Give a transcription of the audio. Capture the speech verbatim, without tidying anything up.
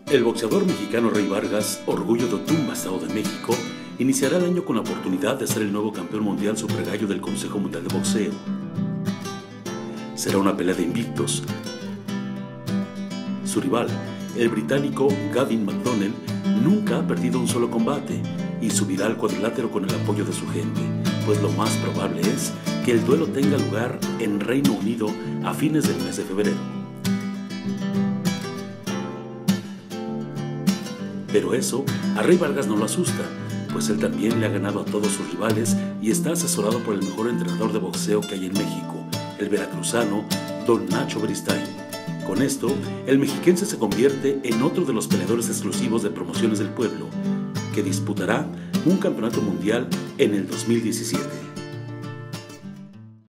El boxeador mexicano Rey Vargas, orgullo de Otumba, Estado de México, iniciará el año con la oportunidad de ser el nuevo campeón mundial supergallo del Consejo Mundial de Boxeo. Será una pelea de invictos. Su rival, el británico Gavin McDonnell, nunca ha perdido un solo combate y subirá al cuadrilátero con el apoyo de su gente, pues lo más probable es que el duelo tenga lugar en Reino Unido a fines del mes de febrero. Pero eso a Rey Vargas no lo asusta, pues él también le ha ganado a todos sus rivales y está asesorado por el mejor entrenador de boxeo que hay en México, el veracruzano Don Nacho Beristain. Con esto, el mexiquense se convierte en otro de los peleadores exclusivos de Promociones del Pueblo, que disputará un campeonato mundial en el dos mil diecisiete.